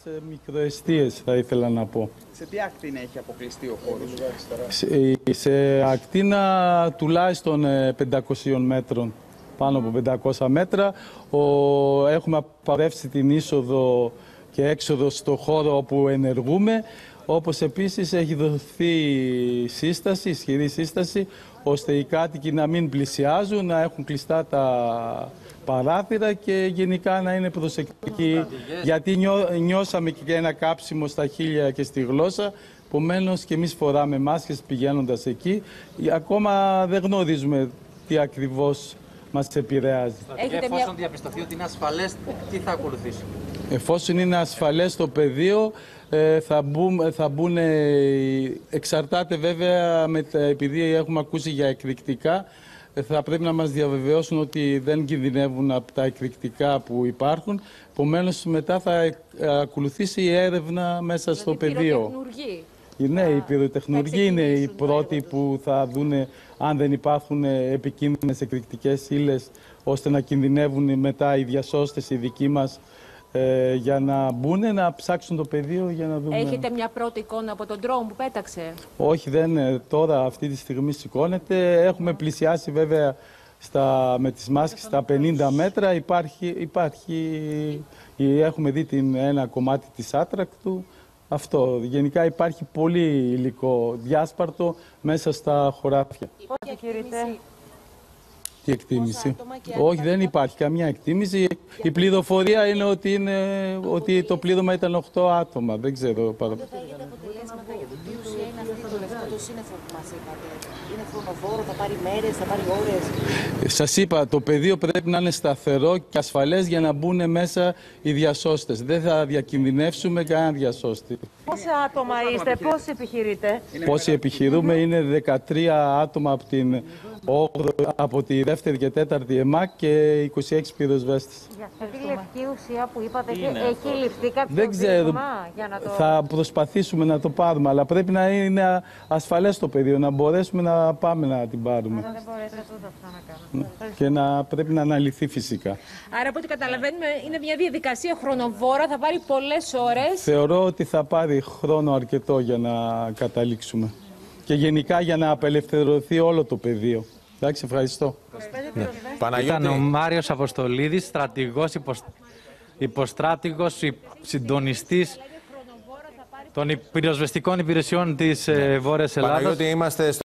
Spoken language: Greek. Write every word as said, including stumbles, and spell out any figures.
Σε μικροεστίες θα ήθελα να πω. Σε τι ακτίνα έχει αποκλειστεί ο χώρος? Σε, σε ακτίνα τουλάχιστον πεντακόσιων μέτρων, πάνω από πεντακόσια μέτρα. Ο, έχουμε απαγορεύσει την είσοδο και έξοδο στο χώρο όπου ενεργούμε, όπως επίσης έχει δοθεί σύσταση, ισχυρή σύσταση, ώστε οι κάτοικοι να μην πλησιάζουν, να έχουν κλειστά τα παράθυρα και γενικά να είναι προσεκτικοί, γιατί νιώ, νιώσαμε και ένα κάψιμο στα χείλια και στη γλώσσα, επομένως και εμείς φοράμε μάσκες πηγαίνοντας εκεί. Ακόμα δεν γνωρίζουμε τι ακριβώς μας επηρεάζει. Και εφόσον διαπιστωθεί ότι είναι ασφαλές, τι θα ακολουθήσει? Εφόσον είναι ασφαλές το πεδίο, θα μπουν, θα μπουν, εξαρτάται βέβαια, με τα, επειδή έχουμε ακούσει για εκρηκτικά, θα πρέπει να μας διαβεβαιώσουν ότι δεν κινδυνεύουν από τα εκρηκτικά που υπάρχουν. Επομένως μετά θα ακολουθήσει η έρευνα μέσα δηλαδή στο πεδίο. Ναι, οι πυροτεχνουργοί είναι οι πρώτοι που θα δουν αν δεν υπάρχουν επικίνδυνες εκρηκτικές ύλες, ώστε να κινδυνεύουν μετά οι διασώστες οι δικοί μας, ε, για να μπουν, να ψάξουν το πεδίο για να δούμε. Έχετε μια πρώτη εικόνα από τον drone που πέταξε? Όχι, δεν, τώρα αυτή τη στιγμή σηκώνεται. Έχουμε πλησιάσει βέβαια στα, με τις μάσκες στα πενήντα μέτρα. Υπάρχει, υπάρχει, έχουμε δει την, ένα κομμάτι της άτρακτου. Αυτό. Γενικά υπάρχει πολύ υλικό διάσπαρτο μέσα στα χωράφια. Πώς εκτίμηση? Τι εκτίμηση? Όχι, δεν υπάρχει καμιά εκτίμηση. Η πληροφορία είναι ότι, είναι ότι το πλήρωμα ήταν οκτώ άτομα. Δεν ξέρω παραπάνω. Δεν θα έχετε αποτελέσματα, γιατί τι ουσία είναι αυτή το λευκό το σύννεφο που μας είπατε? Είναι χρονοβόρο, θα πάρει μέρες, θα πάρει ώρες? Σας είπα, το πεδίο πρέπει να είναι σταθερό και ασφαλές για να μπουν μέσα οι διασώστες. Δεν θα διακινδυνεύσουμε κανένα διασώστη. Πόσα άτομα είστε, πώς επιχειρείτε? Πόσοι επιχειρούμε, είναι δεκατρία άτομα από, την, από τη δεύτερη και τέταρτη ΕΜΑΚ και είκοσι έξι πυροσβέστες. Για αυτή τη λευκή ουσία που είπατε, έχει ληφθεί κάποιο Δεν ξέρω, δείγμα για να το... θα προσπαθήσουμε να το πάρουμε, αλλά πρέπει να είναι ασφαλές το πεδίο, να μπορέσουμε να πάμε να την πάρουμε. Άρα δεν μπορείτε τούτο αυτό να κάνετε. Και να πρέπει να αναλυθεί φυσικά. Άρα από ό,τι καταλαβαίνουμε είναι μια διαδικασία χρονοβόρα, θα πάρει πολλές ώρες. Θεωρώ ότι θα πάρει χρόνο αρκετό για να καταλήξουμε. Και γενικά για να απελευθερωθεί όλο το πεδίο. Εντάξει, ευχαριστώ. Ναι. Ήταν ο Μάριος Αποστολίδης, στρατηγός, υποσ... υποστράτηγος, συντονιστής των πυροσβεστικών υπηρεσιών της ε, Βόρειας Ελλάδας. Παναγιώτη, είμαστε